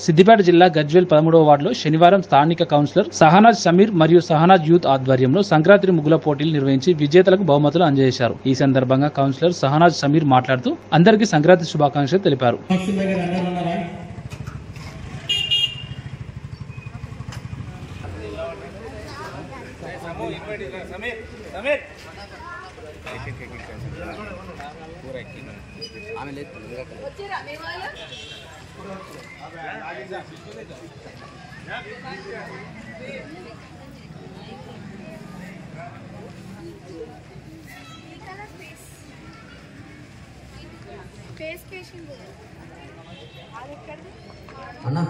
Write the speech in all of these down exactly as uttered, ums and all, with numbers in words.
సిద్దిపేట జిల్లా గజ్వేల్ పదమూడవ వార్డులో శనివారం స్థానిక కౌన్సిలర్ సహనాజ్ సమీర్ మరియు సహనాజ్ యూత్ ఆధ్వర్యంలో సంక్రాంతి ముగ్గుల పోటీలు నిర్వహించి విజేతలకు బహుమతులు అందజేశారు. ఈ సందర్భంగా కౌన్సిలర్ సహనాజ్ సమీర్ మాట్లాడుతూ అందరికీ సంక్రాంతి శుభాకాంక్షలు తెలిపారు. అన్నా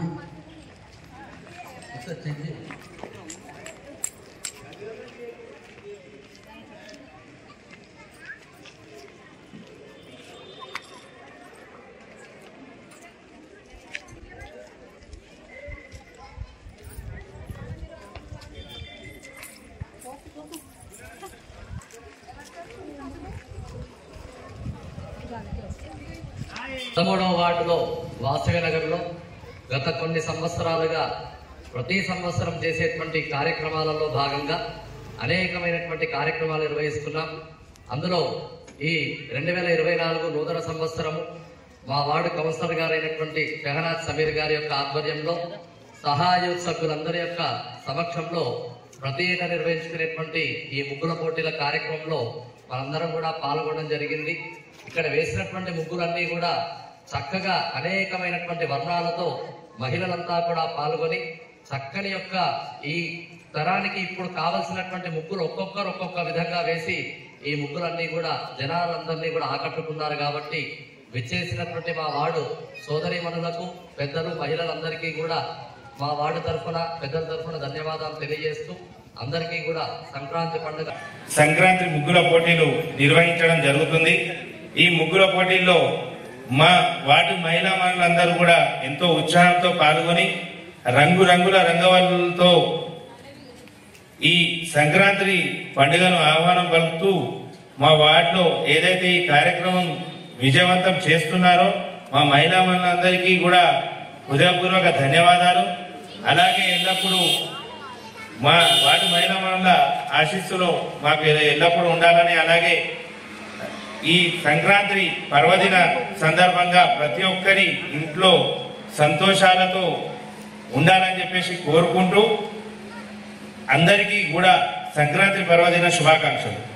పదమూడవ వార్డులో వాసవి నగర్లో గత కొన్ని సంవత్సరాలుగా ప్రతి సంవత్సరం చేసేటువంటి కార్యక్రమాలలో భాగంగా అనేకమైనటువంటి కార్యక్రమాలు నిర్వహిస్తున్నాం. అందులో ఈ రెండు వేల ఇరవై నాలుగు నూతన సంవత్సరము మా వార్డు కౌన్సిలర్ గారైనటువంటి షహనాజ్ సమీర్ గారి యొక్క ఆధ్వర్యంలో సహాయ సభ్యులందరి యొక్క సమక్షంలో ప్రతి ఏటా నిర్వహించుకునేటువంటి ఈ ముగ్గుల పోటీల కార్యక్రమంలో మనందరం కూడా పాల్గొనడం జరిగింది. ఇక్కడ వేసినటువంటి ముగ్గులన్నీ కూడా చక్కగా అనేకమైనటువంటి వర్ణాలతో మహిళలంతా కూడా పాల్గొని చక్కని యొక్క ఈ తరానికి ఇప్పుడు కావలసినటువంటి ముగ్గులు ఒక్కొక్కరు ఒక్కొక్క విధంగా వేసి ఈ ముగ్గులన్నీ కూడా జనాలందరినీ కూడా ఆకట్టుకున్నారు. కాబట్టి విచ్చేసినటువంటి మా వార్డు సోదరీమణులకు పెద్దలు మహిళలందరికీ కూడా మా వార్డు తరఫున పెద్దల తరఫున ధన్యవాదాలు తెలియజేస్తూ అందరికీ కూడా సంక్రాంతి పండుగ సంక్రాంతి ముగ్గుల పోటీలు నిర్వహించడం జరుగుతుంది. ఈ ముగ్గుల పోటీల్లో మా వార్డు మహిళా మనులందరూ కూడా ఎంతో ఉత్సాహంతో పాల్గొని రంగురంగుల రంగవల్లులతో ఈ సంక్రాంతి పండుగను ఆహ్వానం పలుకుతూ మా వార్డులో ఏదైతే ఈ కార్యక్రమం విజయవంతం చేస్తున్నారో మా మహిళా మనులందరికీ కూడా హృదయపూర్వక ధన్యవాదాలు. అలాగే ఎల్లప్పుడూ మా వార్డు మహిళా మనుల ఆశీస్సులో మాకు ఎల్లప్పుడూ ఉండాలని, అలాగే ఈ సంక్రాంతి పర్వదిన సందర్భంగా ప్రతి ఒక్కరి ఇంట్లో సంతోషాలతో ఉండాలని చెప్పేసి కోరుకుంటూ అందరికీ కూడా సంక్రాంతి పర్వదిన శుభాకాంక్షలు.